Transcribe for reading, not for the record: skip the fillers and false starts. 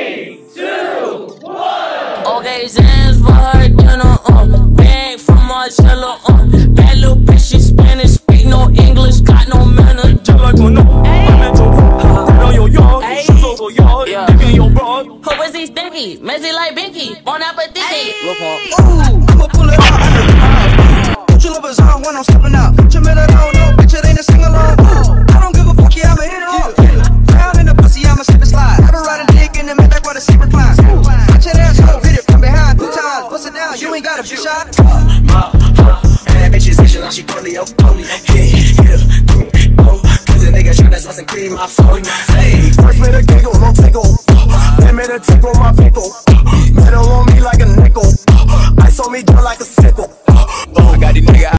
3, 2, 1. Okay, Zans for her dinner, bag from Marcella, bad little bitch, she Spanish, speak no English, got no manners. Just like a no, I'm at your right on your yard, shoes over yard, dick in your broad. Who is he stinky? Messy like Binky, bon appetit. I'ma pull it out. Put your lovers on when I'm stepping out. Jamaica don't know, bitch, it ain't a sing-along. I don't give a fuck, yeah, I'ma hit it off. Down in the pussy, I'ma slip and slide. I been riding dick in the mid, like what a secret climb. Watch that ass go, hit it from behind. 2 times, bust it down, you ain't gotta be shot. And that bitch is itching like she polio. Cause a nigga tryna sauce and cream my phone. Hey, First made a giggle, no tickle. Then made a tickle my pickle. Metal on me like a nickel. Ice on me down like a sickle. I got these niggas